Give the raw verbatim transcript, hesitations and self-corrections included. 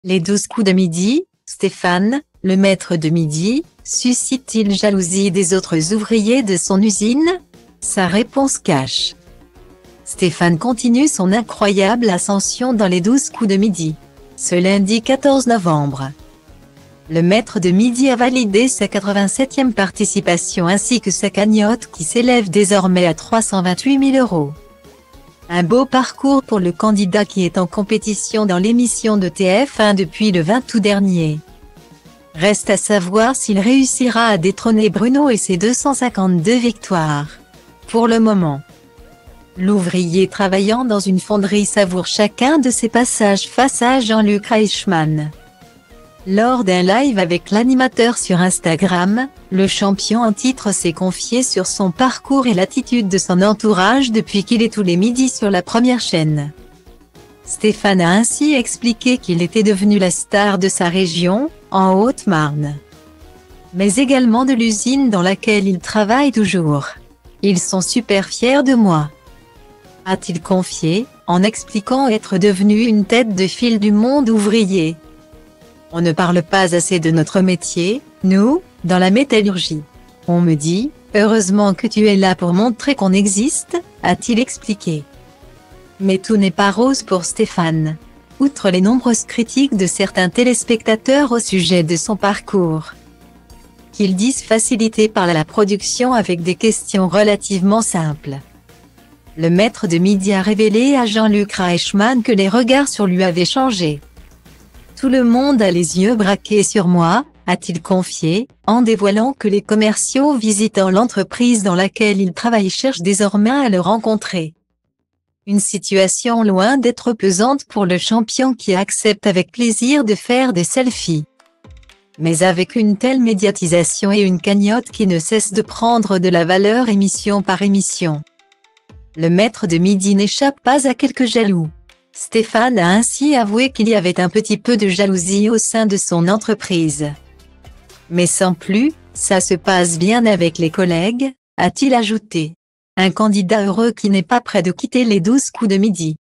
Les douze coups de midi, Stéphane, le maître de midi, suscite-t-il jalousie des autres ouvriers de son usine? Sa réponse cache. Stéphane continue son incroyable ascension dans les douze coups de midi. Ce lundi quatorze novembre. Le maître de midi a validé sa quatre-vingt-septième participation ainsi que sa cagnotte qui s'élève désormais à trois cent vingt-huit mille euros. Un beau parcours pour le candidat qui est en compétition dans l'émission de T F un depuis le vingt août dernier. Reste à savoir s'il réussira à détrôner Bruno et ses deux cent cinquante-deux victoires. Pour le moment, l'ouvrier travaillant dans une fonderie savoure chacun de ses passages face à Jean-Luc Reichmann. Lors d'un live avec l'animateur sur Instagram, le champion en titre s'est confié sur son parcours et l'attitude de son entourage depuis qu'il est tous les midis sur la première chaîne. Stéphane a ainsi expliqué qu'il était devenu la star de sa région, en Haute-Marne, mais également de l'usine dans laquelle il travaille toujours. Ils sont super fiers de moi, a-t-il confié, en expliquant être devenu une tête de file du monde ouvrier. On ne parle pas assez de notre métier, nous, dans la métallurgie. On me dit, heureusement que tu es là pour montrer qu'on existe, a-t-il expliqué. Mais tout n'est pas rose pour Stéphane. Outre les nombreuses critiques de certains téléspectateurs au sujet de son parcours, qu'ils disent facilité par la production avec des questions relativement simples, le maître de midi a révélé à Jean-Luc Reichmann que les regards sur lui avaient changé. Tout le monde a les yeux braqués sur moi, a-t-il confié, en dévoilant que les commerciaux visitant l'entreprise dans laquelle il travaille cherchent désormais à le rencontrer. Une situation loin d'être pesante pour le champion qui accepte avec plaisir de faire des selfies. Mais avec une telle médiatisation et une cagnotte qui ne cesse de prendre de la valeur émission par émission, le maître de midi n'échappe pas à quelques jaloux. Stéphane a ainsi avoué qu'il y avait un petit peu de jalousie au sein de son entreprise. Mais sans plus, ça se passe bien avec les collègues, a-t-il ajouté. Un candidat heureux qui n'est pas prêt de quitter les douze coups de midi.